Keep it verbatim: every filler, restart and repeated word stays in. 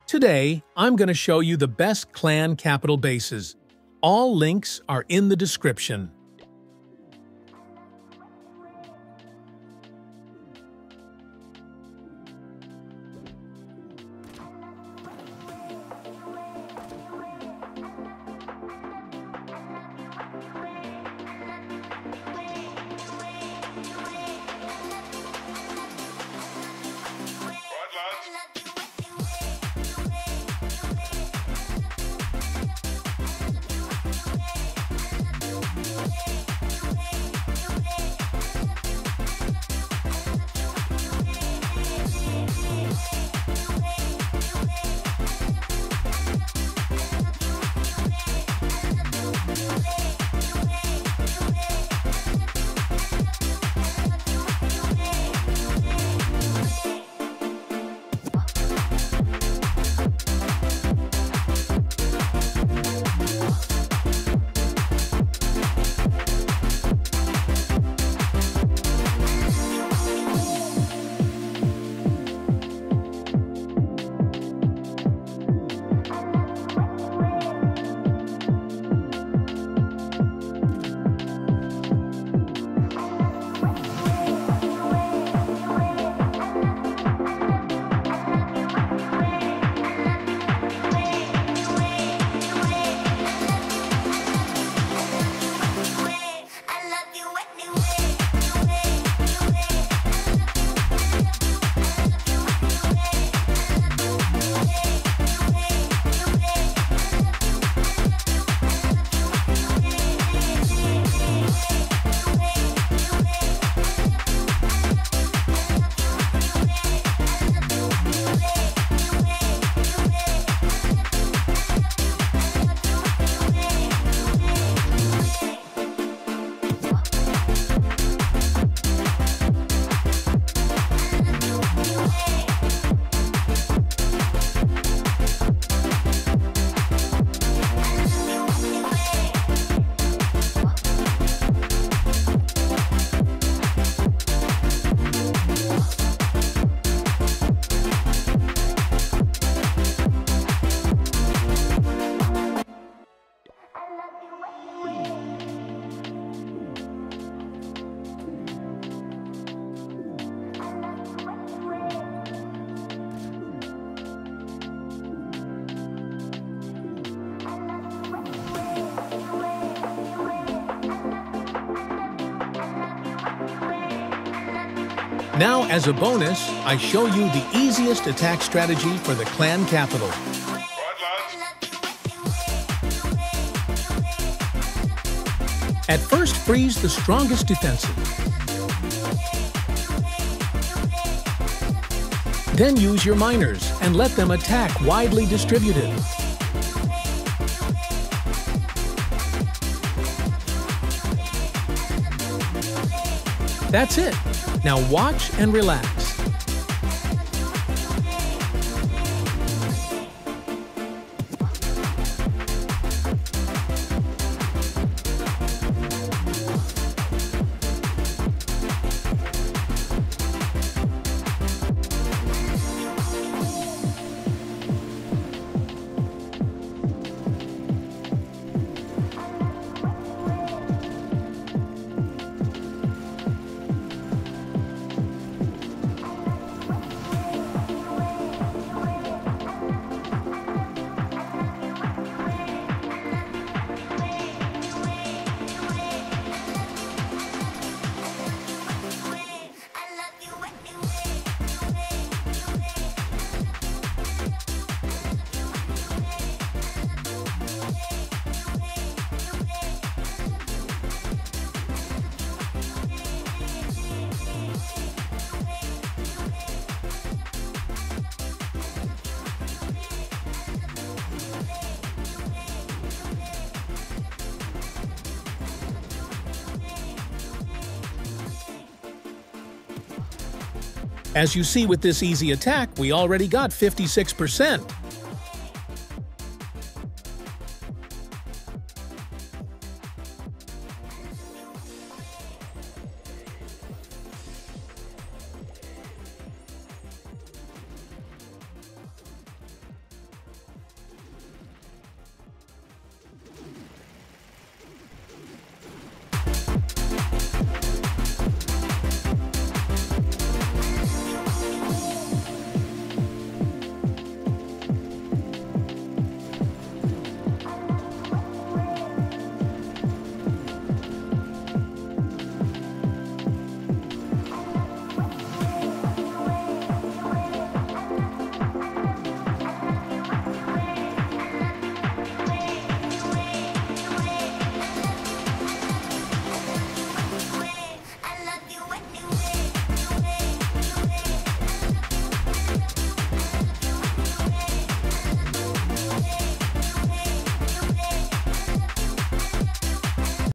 Today, I'm going to show you the best clan capital bases. All links are in the description. Now, as a bonus, I show you the easiest attack strategy for the clan capital. At first, freeze the strongest defensive. Then use your miners and let them attack widely distributed. That's it. Now watch and relax. As you see with this easy attack, we already got fifty-six percent.